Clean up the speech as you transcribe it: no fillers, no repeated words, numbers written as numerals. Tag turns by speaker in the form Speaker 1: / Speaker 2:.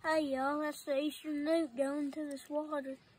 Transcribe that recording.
Speaker 1: Hey y'all, that's the Eastern Nuke going to this water.